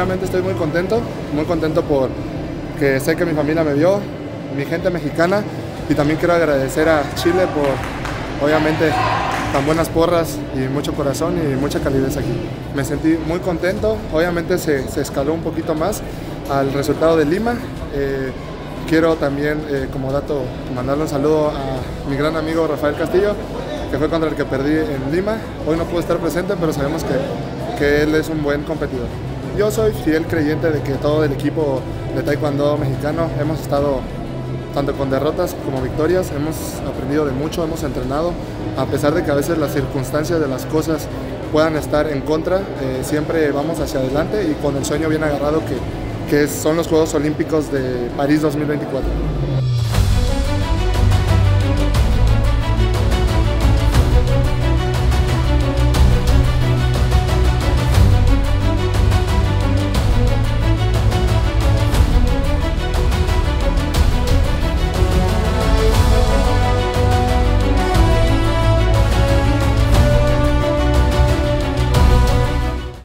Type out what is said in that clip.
sinceramente estoy muy contento porque sé que mi familia me vio, mi gente mexicana, y también quiero agradecer a Chile por, obviamente, tan buenas porras y mucho corazón y mucha calidez aquí. Me sentí muy contento, obviamente se escaló un poquito más al resultado de Lima. Quiero también, como dato, mandarle un saludo a mi gran amigo Rafael Castillo, que fue contra el que perdí en Lima. Hoy no pudo estar presente, pero sabemos que él es un buen competidor. Yo soy fiel creyente de que todo el equipo de Taekwondo mexicano hemos estado tanto con derrotas como victorias, hemos aprendido de mucho, hemos entrenado, a pesar de que a veces las circunstancias de las cosas puedan estar en contra, siempre vamos hacia adelante y con el sueño bien agarrado que son los Juegos Olímpicos de París 2024.